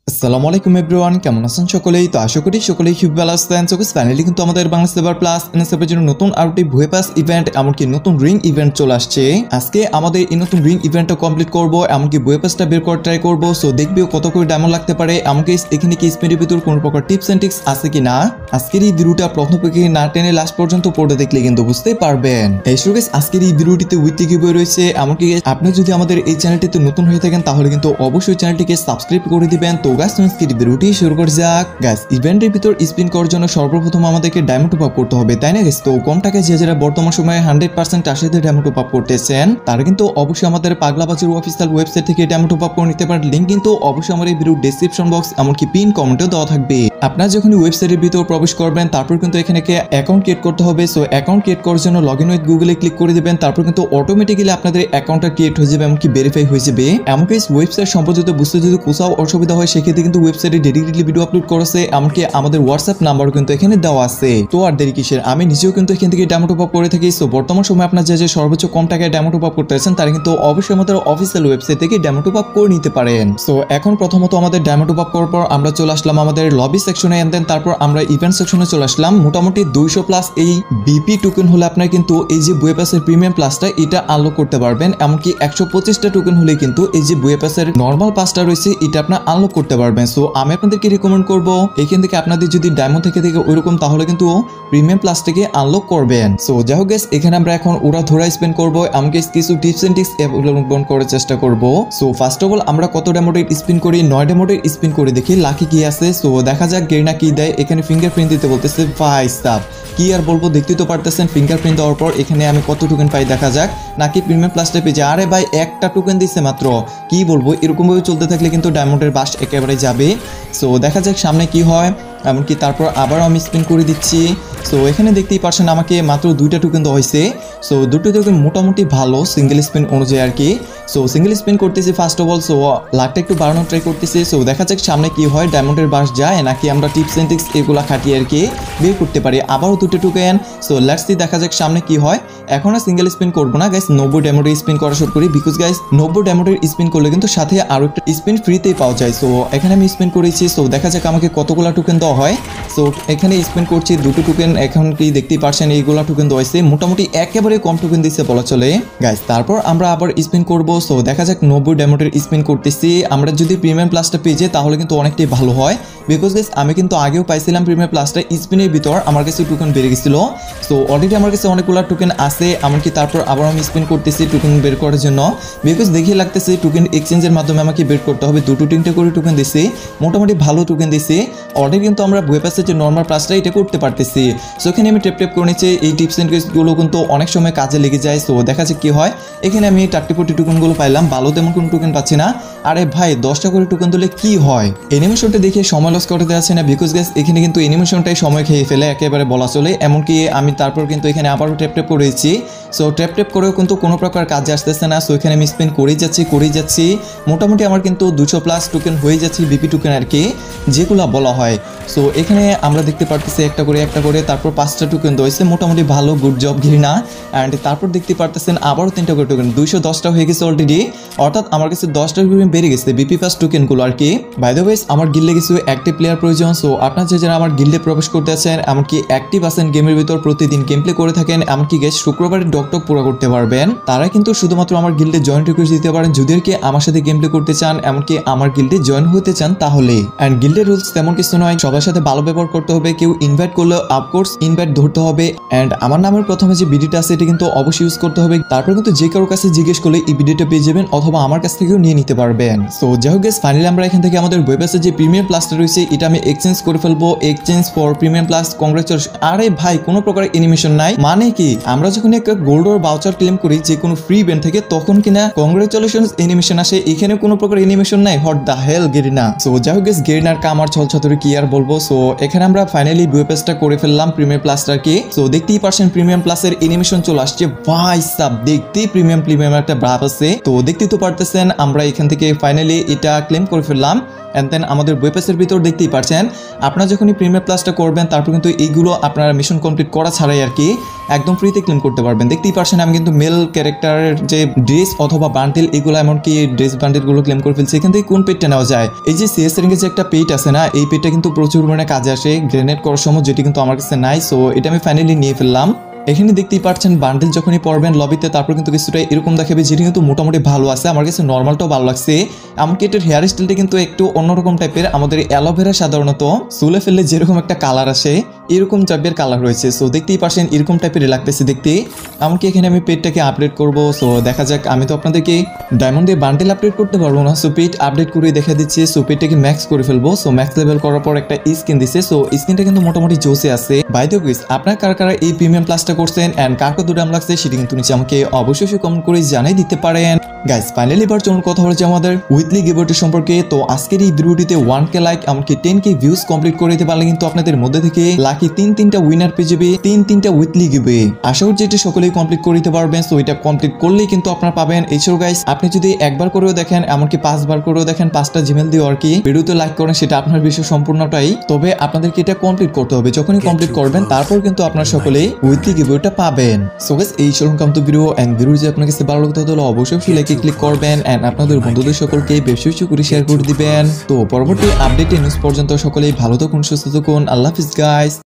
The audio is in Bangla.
আসসালামু আলাইকুম এভরিওয়ান, কেমন আছেন সকলেই? তো আশা করি সকলেই খুব ভালো আছেন। সো ফাইনালি কিন্তু আমাদের বাংলা সার্ভার প্লাস এনএসএফ এর জন্য নতুন আরটি ভুয়ে পাস ইভেন্ট, এমনকি নতুন রিং ইভেন্ট চলে আসছে। আজকে আমাদের এই নতুন রিং ইভেন্টটা কমপ্লিট করব, এমনকি ভুয়ে পাসটা বের করার ট্রাই করব। সো দেখবিও কত করে ডায়মন্ড লাগতে পারে, এমনকি এখানে কি স্পিনের ভিতর কোনো প্রকার টিপস এন্ড ট্রিক্স আছে কিনা। আজকের এই ভিডিওটা প্রথম থেকে না টেনে লাস্ট পর্যন্ত পড়ে দেখলে কিন্তু বুঝতে পারবেন। এই সো গাইস, আজকের এই ভিডিওটিতে উইথ গিভওয়ে রয়েছে। এমনকি আপনি যদি আমাদের এই চ্যানেলটিতে নতুন হয়ে থাকেন তাহলে কিন্তু অবশ্যই চ্যানেলটিকে সাবস্ক্রাইব করে দিবেন। তো গাইস, ভিডিওটি শুরু করা যাক। গাইস, ইভেন্টের ভিতর স্পিন করার জন্য সর্বপ্রথম আমাদেরকে ডায়মন্ড টপ আপ করতে হবে, তাই না গাইস? তো কম টাকায় যে যারা বর্তমান সময়ে 100% টাকাতে ডায়মন্ড টপ আপ করতেছেন তারা কিন্তু অবশ্যই আমাদের পাগলা বাজার অফিসিয়াল ওয়েবসাইট থেকে ডায়মন্ড টপ আপ করে নিতে পারেন। লিংক কিন্তু অবশ্যই আমার এই ভিডিওর ডেসক্রিপশন বক্স এমনকি পিন কমেন্টেও দেওয়া থাকবে। আপনারা যখন ওয়েবসাইটের ভিতর প্রবেশ করবেন তারপর কিন্তু এখানে অ্যাকাউন্ট ক্রিয়েট করতে হবে। সো অ্যাকাউন্ট ক্রিয়েট করার জন্য লগইন উইথ গুগলে ক্লিক করে দিবেন। তারপর কিন্তু অটোমেটিক্যালি আপনাদের অ্যাকাউন্টটা ক্রিয়েট হয়ে যাবে, এমনকি ভেরিফাই হয়ে যাবে। এমনকি ওয়েবসাইট সম্পর্কিত বুঝতে যদি কোথাও অসুবিধা হয় সেক্ষেত্রে কিন্তু ওয়েবসাইটে ডেডিকেটলি ভিডিও আপলোড করেছে, এমনকি আমাদের হোয়াটসঅ্যাপ নাম্বারও কিন্তু এখানে দেওয়া আছে। তো আর দেরি কিসের, আমি নিজেও কিন্তু এখান থেকে ডায়মন্ড টপ আপ করে থাকি। সো বর্তমান সময় আপনার যে সর্বোচ্চ কম টাকায় ডায়মন্ড টপ আপ করতে আছেন তারা কিন্তু অবশ্যই আমাদের অফিসিয়াল ওয়েবসাইট থেকে ডায়মন্ড টপ আপ করে নিতে পারেন। সো এখন প্রথমত আমাদের ডায়মন্ড টপ আপ করার পর আমরা চলে আসলাম আমাদের লবি সেকশনে, এন্ড দেন তারপর আমরা ইভেন্ট সেকশনে চলে আসলাম। মোটামুটি 200 প্লাস এই বিপি টোকেন হলে আপনার কিন্তু এই যে বুয়ে পাসের প্রিমিয়াম প্লাসটা এটা আনলক করতে পারবেন, এমনকি 125টা টোকেন হলে কিন্তু এই যে বুয়ে পাসের নরমাল পাসটা রয়েছে এটা আপনার আনলক করতে পারবেন। সো আমি আপনাদেরকে রিকমেন্ড করব এখান থেকে আপনাদের যদি ডায়মন্ড থেকে ওইরকম তাহলে কিন্তু প্রিমিয়াম প্লাসটাকে আনলক করবেন। সো যাই হোক গাইস, এখানে আমরা এখন ওরা ধরা স্পেন্ড করবো, এমনকি কিছু টিপস এন্ড ট্রিক্স অবলম্বন করার চেষ্টা করব। সো ফার্স্ট অফ অল আমরা কত ডায়মন্ডের স্পিন করি, 9 ডায়মন্ডের স্পিন করে দেখি লাকি কি আছে। সো দেখা যাক গেরিনা কি দেয়। এখানে ফিঙ্গারপ্রিন্ট দিতে বলতেছে, ভাই সাব কি আর বলবো, দেখতে তো পারতেছেন ফিঙ্গারপ্রিন্ট দেওয়ার পর এখানে আমি কত টোকেন পাই দেখা যাক। নাকি প্রিমিয়াম প্লাসটা পেয়েছে, আরে ভাই একটা টোকেন দিচ্ছে মাত্র, কি বলবো। এরকম ভাবে চলতে থাকলে কিন্তু ডায়মন্ডের বাস একেবারে যাবে। সো দেখা যাক সামনে কি হয়, এমনকি তারপর আবার আমি স্পিন করে দিচ্ছি। সো এখানে দেখতেই পারছেন আমাকে মাত্র 2টা টোকেন দেওয়া হয়েছে। সো 2টো টোকেন মোটামুটি ভালো সিঙ্গেল স্পিন অনুযায়ী আর কি। সো সিঙ্গেল স্পিন করতেছি ফার্স্ট অফ অল। সো লাকটা একটু বাড়ানোর ট্রাই করতেছি। সো দেখা যাক সামনে কি হয়, ডায়মন্ডের বাস যায় নাকি আমরা টিপস এন্ড ট্রিক্স এগুলো খাটিয়ে আর কি বের করতে পারি। আবারও 2টো টোকেন। সো লেটস সি, দেখা যাক সামনে কি হয়। এখন আর সিঙ্গেল স্পিন করবো না গাইস, 90 ডায়মন্ডের স্পিন করা শুরু করি, বিকজ গাইস 90 ডায়মন্ডের স্পিন করলে কিন্তু সাথে আরো একটা স্পিন ফ্রিতেই পাওয়া যায়। সো এখানে আমি স্পিন করেছি। সো দেখা যাক আমাকে কতগুলো টোকেন দেওয়া হয়। সো এখানে স্পিন করছি 2টো টোকেন, এখন কি দেখতেই পারছেন এইগুলা টোকেন দেওয়া হয়েছে, মোটামুটি একেবারে কম টোকেন দিচ্ছে বলা চলে গাইস। তারপর আমরা আবার স্পিন করব। সো দেখা যাক 90 ডায়মন্ডের স্পিন করতেছি। আমরা যদি প্রিমিয়াম প্লাসটা পেয়ে যাই তাহলে কিন্তু অনেকটাই ভালো হয়, বিকজ গাইস আমি কিন্তু আগেও পাইছিলাম প্রিমিয়াম প্লাসটা, স্পিনের ভিতর আমার কাছে টোকেন বেড়ে গেছিল। সো অলরেডি আমার কাছে অনেকগুলো টোকেন আছে, এমনকি তারপর আবার আমি স্পিন করতেছি টোকেন বের করার জন্য, বিকজ দেখিয়ে লাগতেছে টোকেন এক্সচেঞ্জের মাধ্যমে আমাকে বের করতে হবে। 2-3টে করে টোকেন দিছি, মোটামুটি ভালো টোকেন দিছি। অলরেডি কিন্তু আমরা বুয়ে পাসের যে নর্মাল প্লাসটা এটা করতে পারতেছি। সো এখানে আমি টেপ করে নিচ্ছি, এই টিপস এন্ড ট্রিক্সগুলো কিন্তু অনেক সময় কাজে লেগে যায়। সো দেখা যাক কি হয়। এখানে আমি 30-40 টোকেনগুলো পাইলাম, ভালো তেমন কোনো টোকেন পাচ্ছি না। আরে ভাই 10টা করে টোকেন দিলে কি হয়, অ্যানিমেশনটা দেখে সময় লস করতে যাচ্ছে না, বিকজ গাইস এখানে কিন্তু অ্যানিমেশনটাই সময় খেয়ে ফেলে একেবারে বলা চলে। এমনকি আমি তারপর কিন্তু এখানে আবারও টেপ করেছি। সো টেপ করেও কিন্তু কোনো প্রকার কাজে আসতেছে না। সো এখানে আমি স্পিন করেই যাচ্ছি। মোটামুটি আমার কিন্তু 200 প্লাস টোকেন হয়ে যাচ্ছে, বিপি টোকেন আর কি যেগুলো বলা হয়। সো এখানে আমরা দেখতে পারতেছি একটা করে তারপর 5টা টোকেন রয়েছে, মোটামুটি ভালো, গুড জব ঘিরিনা। অ্যান্ড তারপর দেখতে পারতেছেন আবারও 3টা করে টোকেন, 210টা হয়ে গেছে অলরেডি, অর্থাৎ আমার কাছে 10টা টোকেন বেড়ে গেছে বিপি পাস টোকেনগুলো আর কি। বাই দ্য ওয়ে আমার গিল্ডে কিছু অ্যাক্টিভ প্লেয়ার প্রয়োজন। সো আপনার যারা আমার গিল্ডে প্রবেশ করতে আছেন, এমনকি অ্যাক্টিভ আছেন গেমের ভিতর, প্রতিদিন গেম প্লে করে থাকেন, এমনকি গেস শুক্রবারে ডকটক পুরো করতে পারবেন, তারা কিন্তু শুধুমাত্র আমার গিল্ডে জয়েন রিকোয়েস্ট দিতে পারেন যদি আর কি আমার সাথে গেম প্লে করতে চান, এমনকি আমার গিল্ডে জয়েন হতে চান তাহলে। অ্যান্ড গিল্ডের রুলস তেমন কিছু নয়, সবার সাথে ভালো ব্যবহার করতে হবে, কেউ ইনভাইট করলে অফকোর্স ইনভাইট ধরতে হবে। অ্যান্ড আমার নামের প্রথমে যে ভিডিওটা আছে এটা কিন্তু অবশ্যই ইউজ করতে হবে। তারপর কিন্তু যে কারোর কাছে জিজ্ঞেস করলে এই ভিডিওটা পেয়ে যাবেন, অথবা আমার কাছ থেকেও নিয়ে নিতে পারবেন। সো যাই হোক গাইস, ফাইনালি আমরা এখান থেকে আমাদের ওয়েব পেজে যে প্রিমিয়াম প্লাসটা রয়েছে এটা আমি এক্সচেঞ্জ করে ফেলবো, exchange for premium plus, congratulation. আরে ভাই কোনো প্রকার অ্যানিমেশন নাই, মানে কি আমরা যখন একটা গোল্ড অর ভাউচার ক্লেম করি যে কোনো ফ্রি ইভেন্ট থেকে তখন কিনা কংগ্রেচুলেশনস অ্যানিমেশন আসে, এখানে কোনো প্রকার অ্যানিমেশন নাই। What the hell Garena. So যাই হোক গাইস, গেরিনার কামার ছল ছাতুরি কি আর বলবো। সো এখানে আমরা ফাইনালি ওয়েব পেজটা করে ফেললাম, প্রিমিয়াম প্লাসটা কি। সো দেখতেই পারছেন প্রিমিয়াম প্লাসের অ্যানিমেশন চলে আসছে ভাই সাব, দেখতেই প্রিমিয়াম একটা ভাব আছে। তো দেখতেই তো পারতেছেন আমরা এখান থেকে ফাইনালি এটা ক্লেম করে ফেললাম। এন্ড দেন আমাদের বই পাসের ভিতর দেখতেই পারছেন আপনারা যখনই প্রিমিয়াম প্লাসটা করবেন তারপর কিন্তু এইগুলো আপনারা মিশন কমপ্লিট করা ছাড়াই আর কি একদম ফ্রিতে ক্লেম করতে পারবেন। দেখতেই পারছেন আমি কিন্তু মেল ক্যারেক্টারের যে ড্রেস অথবা বান্ডেল এগুলো এমনকি ড্রেস বান্ডেলগুলো ক্লেম করে ফেলছি। এখান থেকে কোন পেজটা নেওয়া যায়, এই যে সিএস এর যে একটা পেজ আছে না, এই পেজটা কিন্তু প্রচুর পরিমাণে কাজে আসে গ্রেনেড করার সময়, যেটি কিন্তু আমার কাছে নাই। সো এটা আমি ফাইনালি নিয়ে ফেললাম। এখানে দেখতেই পাচ্ছেন বান্ডেল যখনই পড়বেন লবিতে তারপর কিন্তু কিছুটা এরকম দেখাবে, যেটি কিন্তু মোটামুটি ভালো আছে। আমার কাছে নর্মালটাও ভালো লাগছে। এমনকি এটার হেয়ার স্টাইলটা কিন্তু একটু অন্যরকম টাইপের, আমাদের অ্যালোভেরা সাধারণত চুলে ফেললে যেরকম একটা কালার আসে এরকম টাইপের কালার রয়েছে। সো দেখতেই পাচ্ছেন এরকম টাইপের লাগতেছে দেখতে। এমনকি এখানে আমি পেটটাকে আপডেট করব। সো দেখা যাক, আমি তো আপনাদেরকে ডায়মন্ড দিয়ে বান্ডেল আপডেট করতে পারবো না, সো পেট আপডেট করে দেখা দিচ্ছে। সো পেটটাকে ম্যাক্স করে ফেলবো। সো ম্যাক্স লেভেল করার পর একটা স্কিন দিছে। সো স্কিনটা কিন্তু মোটামুটি জোসে আছে। বাই দ্য ওয়ে আপনারা কারা এই প্রিমিয়াম প্লাসটা করছেন এন্ড কার কত দাম লাগছে সেটা কিন্তু নিচে আমাকে অবশ্যই কমেন্ট করে জানিয়ে দিতে পারেন। গাইস ফাইনালি এবার চলুন কথা হচ্ছে আমাদের উইকলি গিভঅ্যাওয়ে সম্পর্কে। তো আজকের এই ভিডিওটিতে 1k লাইক এমনকি 10k ভিউজ কমপ্লিট করে দিতে পারলে কিন্তু আপনাদের মধ্যে থেকে লাকি তিনটা উইনার পেয়ে যাবে, তিনটা উইকলি গিভঅ্যাওয়ে। আশা করছি এটা সকলেই কমপ্লিট করে দিতে পারবেন। সো এটা কমপ্লিট করলেই কিন্তু আপনারা পাবেন। এছাড়াও গাইস আপনি যদি একবার করেও দেখেন এমনকি 5 বার করেও দেখেন, 5টা জিমেল দিয়ে আর কি ভিডিওতে লাইক করেন, সেটা আপনার বিষয় সম্পূর্ণটাই। তবে আপনাদেরকে এটা কমপ্লিট করতে হবে। যখনই কমপ্লিট করবেন তারপর কিন্তু আপনারা সকলেই উইকলি গিভঅ্যাওয়েটা পাবেন। সো গাইস এই সরঞ্জাম তো ভিডিও এন্ড ভিডিও যদি আপনার কাছে ভালো লাগতো তাহলে অবশ্যই লাইকে ক্লিক করবেন এন্ড আপনাদের বন্ধুদের সকলকে বেশি বেশি করে শেয়ার করে দিবেন। তো পরবর্তী আপডেট নিউজ পর্যন্ত সকলেই ভালো থাকুন, সুস্থ থাকুন। আল্লাহ হাফেজ গাইস।